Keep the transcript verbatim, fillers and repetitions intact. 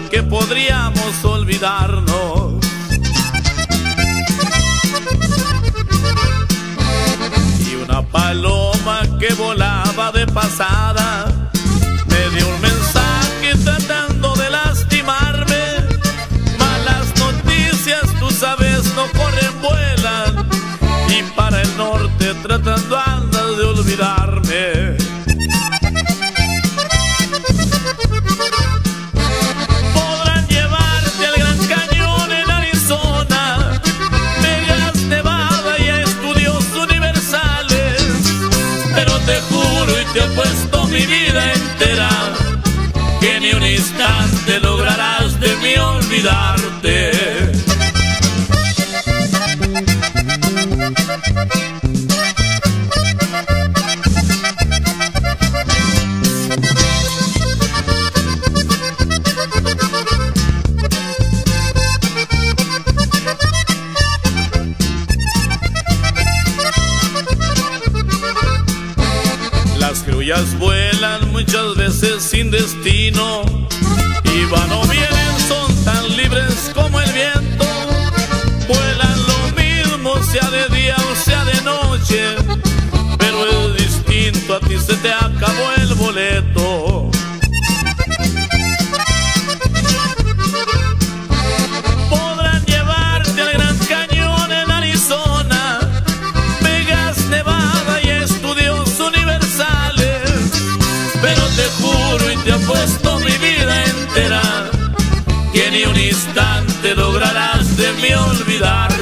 que podríamos olvidarnos. Y una paloma que volaba de pasada me dio un mensaje tratando de lastimarme. Malas noticias, tú sabes, no corren, vuelan, y para el norte tratando andas de olvidarme. Podrán llevarte al Gran Cañón en Arizona, Vegas, Nevada y a estudios universales, pero te juro y te apuesto mi vida entera que ni un instante lograrás de mí olvidarte. Las criollas vuelan muchas veces sin destino, y van o vienen, son tan libres como el viento. Vuelan lo mismo, sea de día o sea de noche, pero es distinto, a ti se te acabó el boleto. Podrán llevarte al Gran Cañón en Arizona, Vegas, Nevada y estudios universales, pero te juro y te apuesto mi vida entera que ni un instante lograrás de mí olvidar.